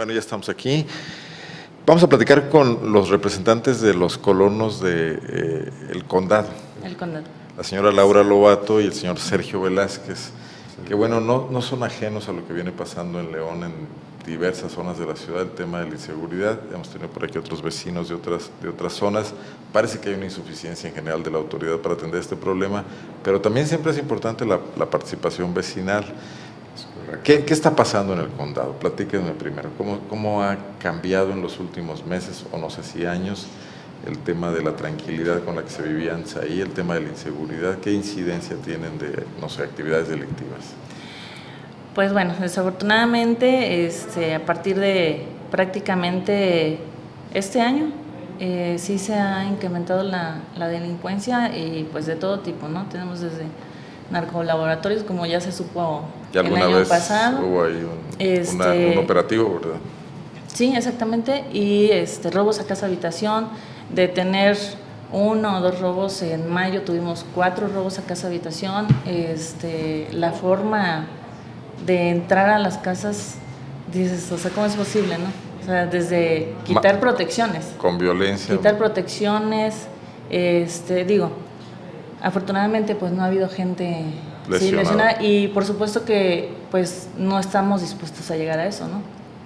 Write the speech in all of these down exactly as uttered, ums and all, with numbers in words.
Bueno, ya estamos aquí. Vamos a platicar con los representantes de los colonos de eh, el condado. El condado. La señora Laura Lobato y el señor Sergio Velázquez, que bueno, no, no son ajenos a lo que viene pasando en León, en diversas zonas de la ciudad, el tema de la inseguridad. Hemos tenido por aquí otros vecinos de otras, de otras zonas. Parece que hay una insuficiencia en general de la autoridad para atender este problema, pero también siempre es importante la, la participación vecinal. ¿Qué, ¿Qué está pasando en el condado? Platíquenme primero, ¿cómo, ¿cómo ha cambiado en los últimos meses, o no sé si años, el tema de la tranquilidad con la que se vivía antes ahí, el tema de la inseguridad? ¿Qué incidencia tienen de, no sé, actividades delictivas? Pues bueno, desafortunadamente, este, a partir de prácticamente este año, eh, sí se ha incrementado la, la delincuencia y pues de todo tipo, ¿no? Tenemos desde narcolaboratorios, como ya se supo ¿Ya el año vez pasado. Hubo ahí un, este, una, un operativo, ¿verdad? Sí, exactamente, y este, robos a casa habitación, de tener uno o dos robos en mayo, tuvimos cuatro robos a casa habitación. Este, la forma de entrar a las casas, dices, o sea, ¿cómo es posible, no? O sea, desde quitar Ma protecciones. Con violencia. Quitar protecciones, este, digo, afortunadamente pues no ha habido gente lesionada. Sí, lesionada, y por supuesto que pues no estamos dispuestos a llegar a eso, ¿no?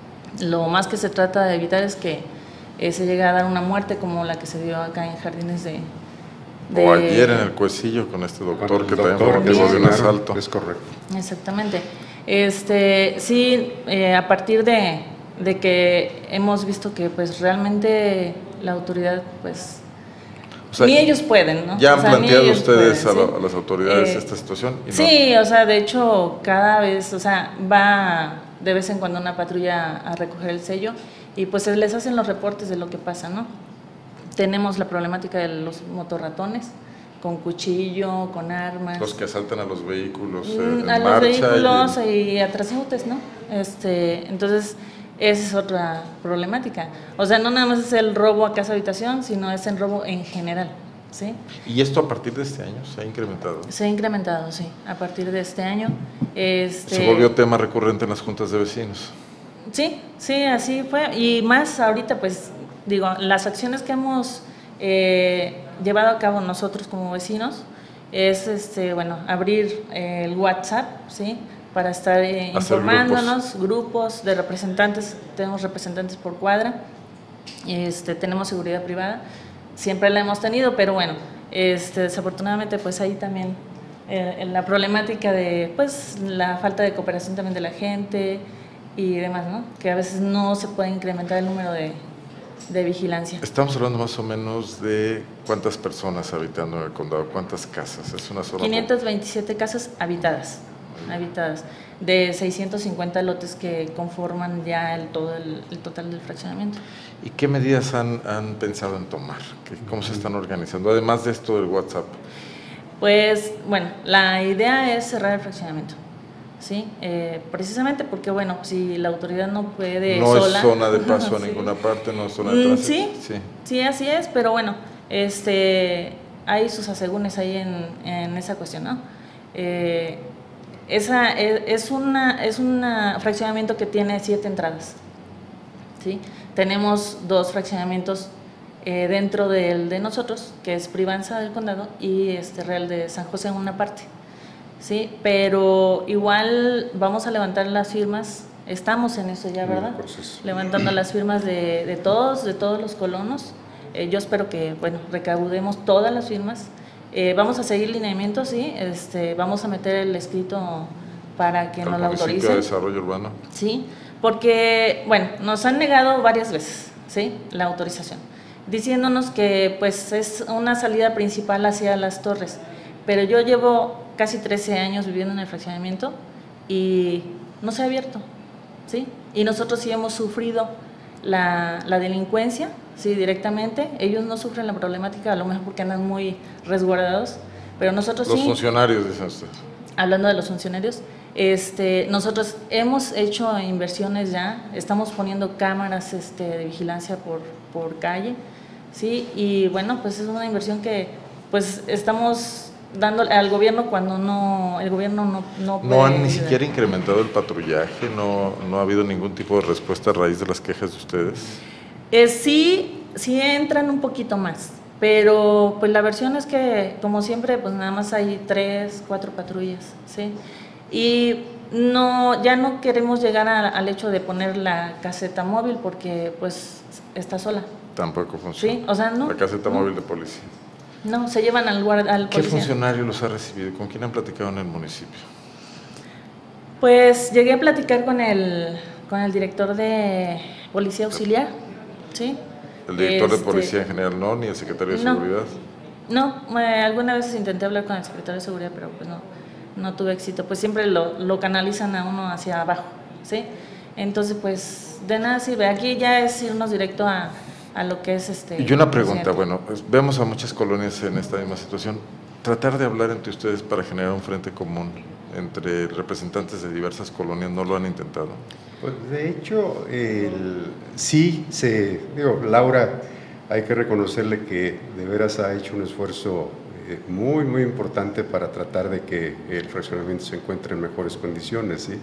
Lo más que se trata de evitar es que eh, se llegue a dar una muerte como la que se dio acá en Jardines de... de o ayer en el Cuecillo con este doctor que también fue motivo de un asalto. Es correcto. Exactamente. Este, sí, eh, a partir de, de que hemos visto que pues realmente la autoridad pues o sea, ni ellos pueden, ¿no? ¿Ya han o sea, planteado ustedes pueden, a, ¿sí? la, a las autoridades eh, esta situación? Y sí, no. o sea, de hecho cada vez, o sea, va de vez en cuando una patrulla a recoger el sello y pues se les hacen los reportes de lo que pasa, ¿no? Tenemos la problemática de los motorratones, con cuchillo, con armas. Los que asaltan a los vehículos eh, en a marcha. los vehículos y, y a transeúntes, ¿no? Este, entonces, esa es otra problemática. O sea, no nada más es el robo a casa habitación, sino es el robo en general, ¿sí? ¿Y esto a partir de este año se ha incrementado? Se ha incrementado, sí, a partir de este año. Este, ¿Se volvió tema recurrente en las juntas de vecinos? Sí, sí, así fue. Y más ahorita, pues, digo, las acciones que hemos eh, llevado a cabo nosotros como vecinos es, este, bueno, abrir eh, el WhatsApp, ¿sí? Para estar eh, informándonos, grupos. grupos de representantes, tenemos representantes por cuadra, este, tenemos seguridad privada, siempre la hemos tenido, pero bueno, este, desafortunadamente pues ahí también eh, la problemática de pues la falta de cooperación también de la gente y demás, ¿no? Que a veces no se puede incrementar el número de, de vigilancia. Estamos hablando más o menos de cuántas personas habitando en el condado, cuántas casas, es una zona... quinientas veintisiete casas habitadas. habitadas, de seiscientos cincuenta lotes que conforman ya el, todo el, el total del fraccionamiento. ¿Y qué medidas han, han pensado en tomar? ¿Cómo se están organizando? Además de esto del WhatsApp. Pues, bueno, la idea es cerrar el fraccionamiento, ¿sí? Eh, precisamente porque, bueno, si la autoridad no puede No sola, es zona de paso a sí. ninguna parte, no es zona de tránsito. Sí, sí, sí, así es, pero bueno, este, hay sus asegúnes ahí en, en esa cuestión, ¿no? Eh, Esa es, es, una, es un fraccionamiento que tiene siete entradas, ¿sí? Tenemos dos fraccionamientos eh, dentro del de nosotros, que es Privanza del Condado y este Real de San José en una parte, ¿sí? Pero igual vamos a levantar las firmas, estamos en eso ya, ¿verdad? Levantando las firmas de, de todos, de todos los colonos. Eh, yo espero que, bueno, recaudemos todas las firmas. Eh, vamos a seguir lineamientos, sí, este, vamos a meter el escrito para que nos lo autoricen. de desarrollo urbano. Sí, porque, bueno, nos han negado varias veces, sí, la autorización, diciéndonos que, pues, es una salida principal hacia las torres, pero yo llevo casi trece años viviendo en el fraccionamiento y no se ha abierto, sí, y nosotros sí hemos sufrido la, la delincuencia, sí, directamente. Ellos no sufren la problemática, a lo mejor porque andan muy resguardados, pero nosotros los sí. Los funcionarios, dicen ustedes. Hablando de los funcionarios, este, nosotros hemos hecho inversiones ya, estamos poniendo cámaras este, de vigilancia por, por calle, sí, y bueno, pues es una inversión que pues estamos dando al gobierno cuando no el gobierno no no, puede ¿No han ni ayudar. siquiera incrementado el patrullaje? ¿No, no ha habido ningún tipo de respuesta a raíz de las quejas de ustedes? Eh, sí, sí entran un poquito más, pero pues la versión es que, como siempre, pues nada más hay tres, cuatro patrullas, ¿sí? Y no, ya no queremos llegar a, al hecho de poner la caseta móvil porque pues está sola. Tampoco funciona. Sí, o sea, no. La caseta no, móvil de policía. No, se llevan al, guard, al ¿Qué policía. funcionario los ha recibido? ¿Con quién han platicado en el municipio? Pues llegué a platicar con el, con el director de Policía Auxiliar, ¿sí? ¿El director este, de policía en general no, ni el secretario de no, seguridad? No, eh, algunas veces intenté hablar con el secretario de seguridad, pero pues no, no tuve éxito. Pues siempre lo, lo canalizan a uno hacia abajo, ¿sí? Entonces, pues de nada sirve. Aquí ya es irnos directo a, a lo que es este... Y una pregunta, presidente. bueno, pues, vemos a muchas colonias en esta misma situación. Tratar de hablar entre ustedes para generar un frente común entre representantes de diversas colonias, ¿no lo han intentado? Pues de hecho, el, sí, se, digo, Laura, hay que reconocerle que de veras ha hecho un esfuerzo eh, muy, muy importante para tratar de que el fraccionamiento se encuentre en mejores condiciones, ¿sí?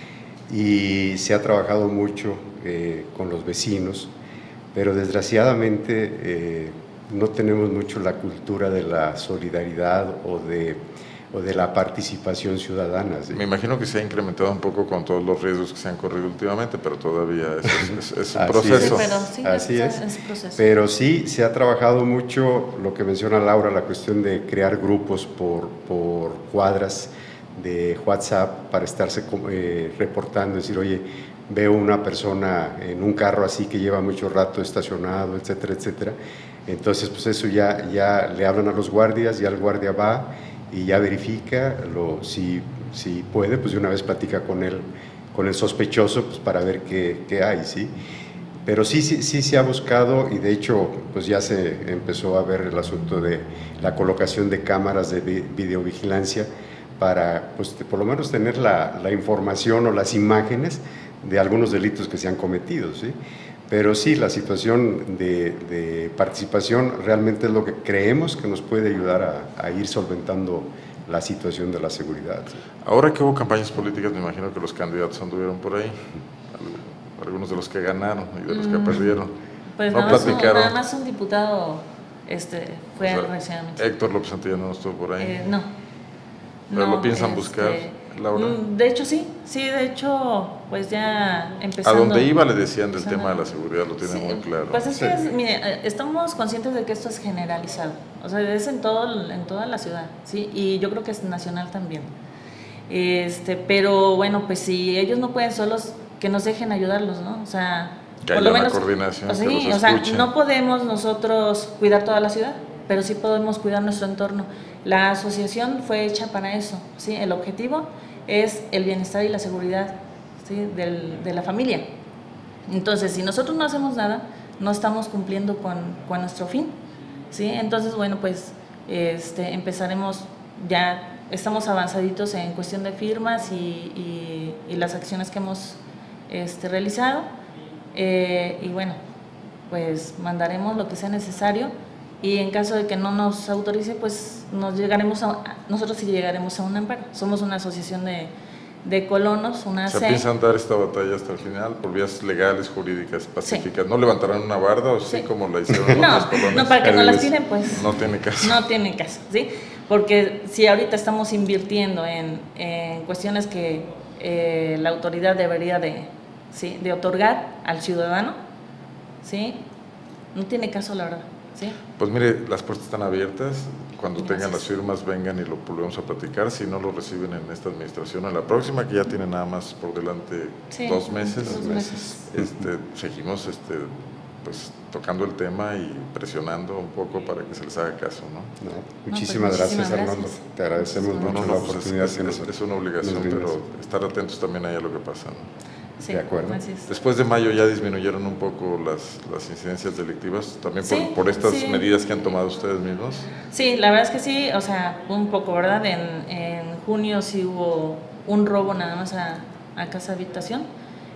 Y se ha trabajado mucho eh, con los vecinos, pero desgraciadamente eh, no tenemos mucho la cultura de la solidaridad o de, o de la participación ciudadana, ¿sí? Me imagino que se ha incrementado un poco con todos los riesgos que se han corrido últimamente, pero todavía es, es, es, es un proceso. Sí, pero sí, Así es, es. es proceso. Pero sí, se ha trabajado mucho lo que menciona Laura, la cuestión de crear grupos por, por cuadras de WhatsApp para estarse eh, reportando, decir, oye, veo una persona en un carro así que lleva mucho rato estacionado, etcétera, etcétera. Entonces, pues eso ya, ya le hablan a los guardias, ya el guardia va y ya verifica, lo, si, si puede, pues de una vez platica con él, con el sospechoso, pues para ver qué, qué hay, ¿sí? Pero sí, sí, sí se ha buscado y de hecho pues ya se empezó a ver el asunto de la colocación de cámaras de videovigilancia para pues por lo menos tener la, la información o las imágenes de algunos delitos que se han cometido, ¿sí? Pero sí, la situación de, de participación realmente es lo que creemos que nos puede ayudar a, a ir solventando la situación de la seguridad, ¿sí? Ahora que hubo campañas políticas, me imagino que los candidatos anduvieron por ahí, algunos de los que ganaron y de los que mm, perdieron. Pues no nada, más un, platicaron. nada más un diputado este, fue o sea, recientemente. Héctor López Santillana no estuvo por ahí. Eh, no. ¿Pero no, lo piensan este, buscar, Laura? De hecho sí, sí, de hecho pues ya empezando. A donde iba le decían del tema de la seguridad, lo tiene sí, muy claro. Pues es sí. que, es, mire, estamos conscientes de que esto es generalizado, o sea, es en, todo, en toda la ciudad, ¿sí? Y yo creo que es nacional también. Este, pero bueno, pues si ellos no pueden solos, que nos dejen ayudarlos, ¿no? O sea, que por haya lo menos, una coordinación, o, sí, que los o sea, escuchen. no podemos nosotros cuidar toda la ciudad, pero sí podemos cuidar nuestro entorno. La asociación fue hecha para eso, ¿sí? El objetivo es el bienestar y la seguridad, ¿sí? Del, de la familia. Entonces, si nosotros no hacemos nada, no estamos cumpliendo con, con nuestro fin, ¿sí? Entonces, bueno, pues este, empezaremos, ya estamos avanzaditos en cuestión de firmas y, y, y las acciones que hemos este, realizado, eh, y bueno, pues mandaremos lo que sea necesario. Y en caso de que no nos autorice, pues nos llegaremos a, nosotros sí llegaremos a un amparo. Somos una asociación de, de colonos, una ¿Se C. piensan dar esta batalla hasta el final por vías legales, jurídicas, pacíficas? Sí. ¿No levantarán una barda o sí, sí como la hicieron en no, otras colonias? No, para que no las tiren, pues. No tiene caso. No tiene caso, ¿sí? Porque si ahorita estamos invirtiendo en, en cuestiones que eh, la autoridad debería de, ¿sí? de otorgar al ciudadano, ¿sí? No tiene caso, la verdad. ¿Sí? Pues mire, las puertas están abiertas, cuando Gracias. tengan las firmas vengan y lo volvemos a platicar, si no lo reciben en esta administración, en la próxima que ya tiene nada más por delante sí, dos meses, dos meses. Este, seguimos este, pues, tocando el tema y presionando un poco para que se les haga caso, ¿no? no muchísimas, no, pues, muchísimas gracias, gracias Armando, te agradecemos no, mucho no, la pues oportunidad es, que es, nos es una obligación, pero estar atentos también ahí a lo que pasa, ¿no? Sí, de acuerdo. Después de mayo ya disminuyeron un poco las, las incidencias delictivas, también por, sí, por estas sí. medidas que han tomado ustedes mismos. Sí, la verdad es que sí, o sea, un poco, ¿verdad? En, en junio sí hubo un robo nada más a, a casa habitación.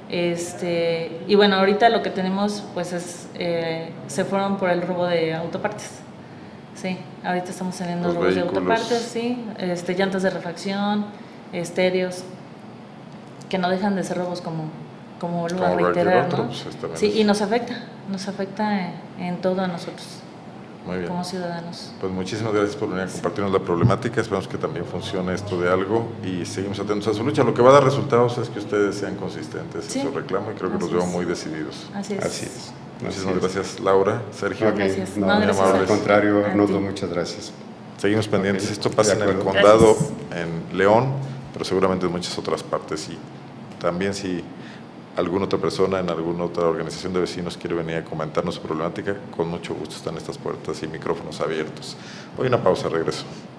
Este, y bueno, ahorita lo que tenemos pues es, eh, se fueron por el robo de autopartes, Sí, ahorita estamos teniendo Los robos de vehículos. autopartes, sí, este, llantas de refacción, estéreos, que no dejan de ser robos como, como vuelvo a Como cualquier reiterar, otro, ¿no? pues, es también Sí, es- y nos afecta, nos afecta en, en todo a nosotros, Muy bien. como ciudadanos. Pues muchísimas gracias por venir a compartirnos la problemática. Esperamos que también funcione esto de algo y seguimos atentos a su lucha. Lo que va a dar resultados es que ustedes sean consistentes Sí. en su reclamo y creo que Así los veo es. muy decididos. Así es. Así es. Muchísimas Así es. gracias, Laura, Sergio. Ok, Gracias. no, No, muy gracias amable. a- Al contrario, a Arnoldo, ti. muchas gracias. Seguimos pendientes. Ok, Esto pasa de en el acuerdo. condado, Gracias. en León, pero seguramente en muchas otras partes. Y también si alguna otra persona en alguna otra organización de vecinos quiere venir a comentarnos su problemática, con mucho gusto están estas puertas y micrófonos abiertos. Voy a una pausa, regreso.